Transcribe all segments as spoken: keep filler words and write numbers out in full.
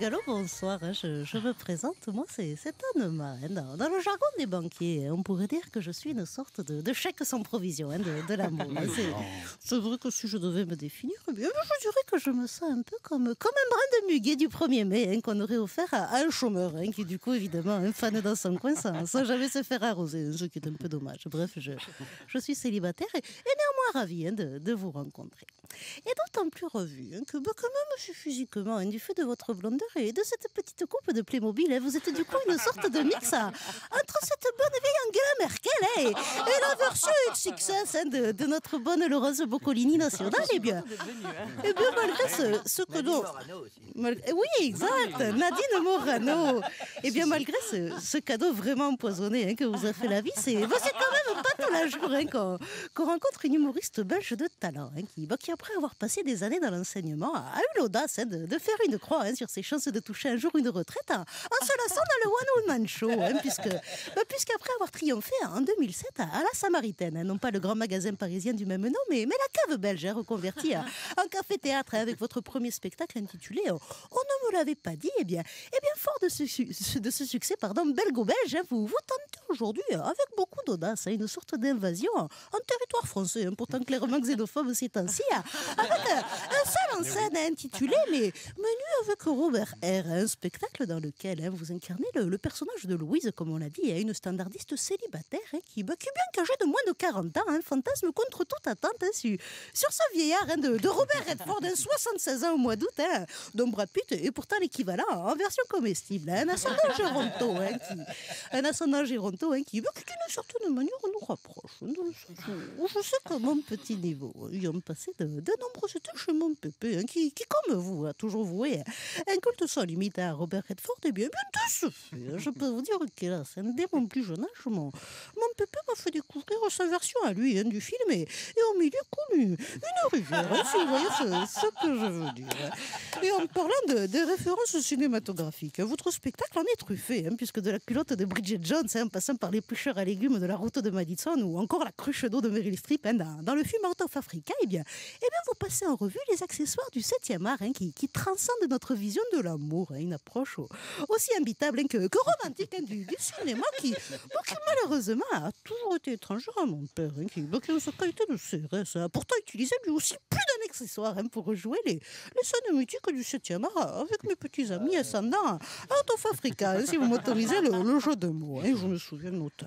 Gallo, bonsoir. hein, Je, je me présente. Moi, c'est c'est Anne-Ma. hein. Dans, dans le jargon des banquiers, on pourrait dire que je suis une sorte de, de chèque sans provision hein, de, de l'amour. hein. C'est c'est vrai que si je devais me définir, eh bien, je dirais que je me sens un peu comme, comme un brin de muguet du premier mai hein, qu'on aurait offert à, à un chômeur, hein, qui du coup, évidemment, un fan dans son coin sans, sans jamais se faire arroser, hein, ce qui est un peu dommage. Bref, je, je suis célibataire et, et néanmoins ravie hein, de, de vous rencontrer. Et d'autant plus revue hein, que, bah, quand même, je suis physiquement, hein, du fait de votre blondeur et de cette petite coupe de Playmobil, hein, vous êtes du coup une sorte de mix à- entre cette bonne vieille Angela Merkel hein, et, et la version X X S hein, de, de notre bonne Laurence Boccolini nationale. Et bien, et bien malgré ce, ce que l'on... Mal- Oui, exact, Nadine Morano. Et bien malgré ce, ce cadeau vraiment empoisonné hein, que vous a fait la vie, c'est bah, c'est quand même pas tous les jours hein, qu'on qu'on rencontre une humoriste belge de talent hein, qui, bah, qui, après avoir passé des années dans l'enseignement, a eu l'audace hein, de, de faire une croix hein, sur ses chances de toucher un jour une retraite hein, en se lançant dans le One Woman Show, hein, puisque, bah, puisqu'après avoir triomphé hein, en deux mille sept à, à la Samaritaine, hein, non pas le grand magasin parisien du même nom, mais, mais la cave belge hein, reconvertie hein, en café-théâtre hein, avec votre premier spectacle intitulé euh, On ne me l'avait pas dit, eh bien, eh bien fort de ce, su- de ce succès pardon, belgo-belge, hein, vous, vous tentez aujourd'hui hein, avec beaucoup d'audace hein, une sorte d'invasion en en territoire français, hein, pourtant clairement xénophobe ces temps-ci, hein, avec euh, un seul en scène hein, intitulé Mais Menu avec Robert R, un spectacle dans lequel hein, vous incarnez le, le personnage de Louise, comme on l'a dit, hein, une standardiste célibataire hein, qui, bah, qui, bien qu'âgée de moins de quarante ans, hein, fantasme contre toute attente hein, sur, sur ce vieillard hein, de, de Robert Redford, hein, soixante-seize ans au mois d'août, hein, dont Brad Pitt est pourtant l'équivalent en version comestible, hein, un ascendant géronto, hein, qui, un ascendant géronto hein, qui, bah, qui, d'une certaine manière, nous rapproche, hein, dans le sens où je sais qu'à mon petit niveau, ayant passé de, de nombreuses étés chez mon pépé, hein, qui, qui, comme vous, a toujours voué hein, un culte sans limite à Robert Redford, et bien, bien de ce fait, hein, je peux vous dire qu'hélas, hein, dès mon plus jeune âge, mon, mon pépé m'a fait découvrir sa version à lui hein, du film, et, et au milieu coule une, une rivière, hein, si vous voyez ce, ce que je veux dire. hein. Et en parlant de, de références cinématographiques, hein, votre spectacle en est truffé, hein, puisque de la culotte de Bridget Jones, hein, en passant par les plucheurs à légumes de la route de Madison, ou encore la cruche d'eau de Meryl Streep hein, dans, dans le film Out of Africa, eh bien, eh bien, vous passez en revue les accessoires du septième art hein, qui, qui transcendent notre vision de l'amour, hein, une approche au- aussi imbitable hein, que, que romantique hein, du, du cinéma qui, bon, qui, malheureusement, a toujours été étrangère à mon père, hein, qui, bon, qui, dans sa qualité de C R S, a pourtant utilisé lui aussi plus d'un accessoire hein, pour rejouer les, les scènes mythiques du septième art avec mes petits amis ascendants à Out of Africa, hein, si vous m'autorisez le, le jeu de mots. hein. Je me souviens notamment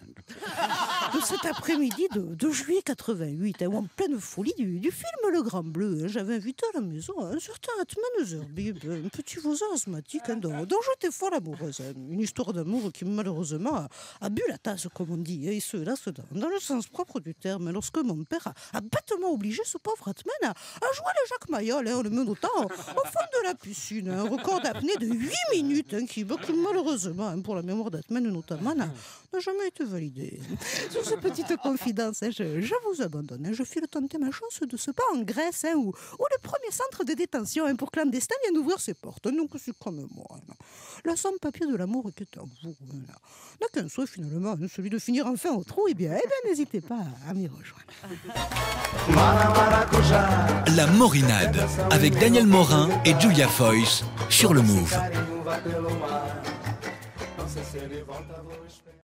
de cet après-midi de, de juillet quatre-vingt-huit, hein, où en pleine folie du, du film Le Grand Bleu, hein, j'avais invité à la maison un certain Atman Zerbib, un petit voisin asthmatique hein, dont, dont j'étais folle amoureuse. hein. Une histoire d'amour qui malheureusement a, a bu la tasse, comme on dit, hein, et ce, là, ce, dans, dans le sens propre du terme, lorsque mon père a, a bêtement obligé ce pauvre Atman à, à jouer le Jacques Mayol, hein, en le menottant au, au fond de la piscine, hein, un record d'apnée de huit minutes, hein, qui, bah, qui, malheureusement, hein, pour la mémoire d'Atman notamment, n'a n'a jamais été validé. Sur ces petites confidences, hein, je, je vous abandonne. hein. Je file tenter ma chance de ce pas en Grèce, hein, où, où le premier centre de détention hein, pour clandestins vient d'ouvrir ses portes. hein. Donc c'est comme moi. hein. La sans-papier de l'amour qui est en vous hein, là, n'a qu'un souhait finalement, hein, celui de finir enfin au trou. Eh bien, eh bien n'hésitez pas à m'y rejoindre. La Morinade, avec Daniel Morin et Julia Foyce sur le Move.